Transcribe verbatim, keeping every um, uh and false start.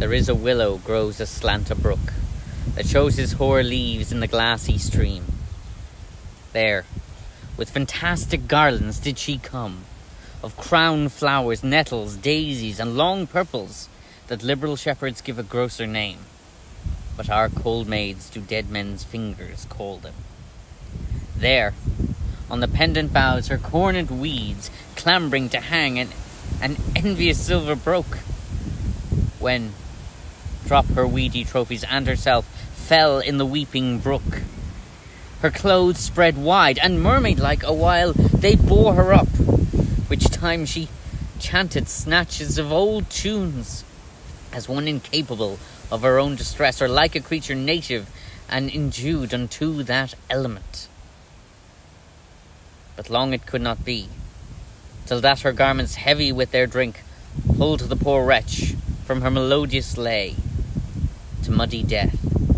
there is a willow grows aslant a brook, that shows his hoar leaves in the glassy stream. There, with fantastic garlands did she come, of crown flowers, nettles, daisies, and long purples, that liberal shepherds give a grosser name, but our cold maids do dead men's fingers call them. There, on the pendant boughs, her cornet weeds, clambering to hang, an, an envious silver broke, when drop her weedy trophies, and herself fell in the weeping brook. Her clothes spread wide, and mermaid-like awhile they bore her up, which time she chanted snatches of old tunes, as one incapable of her own distress, or like a creature native and endued unto that element. But long it could not be, till that her garments heavy with their drink pulled the poor wretch from her melodious lay to muddy death.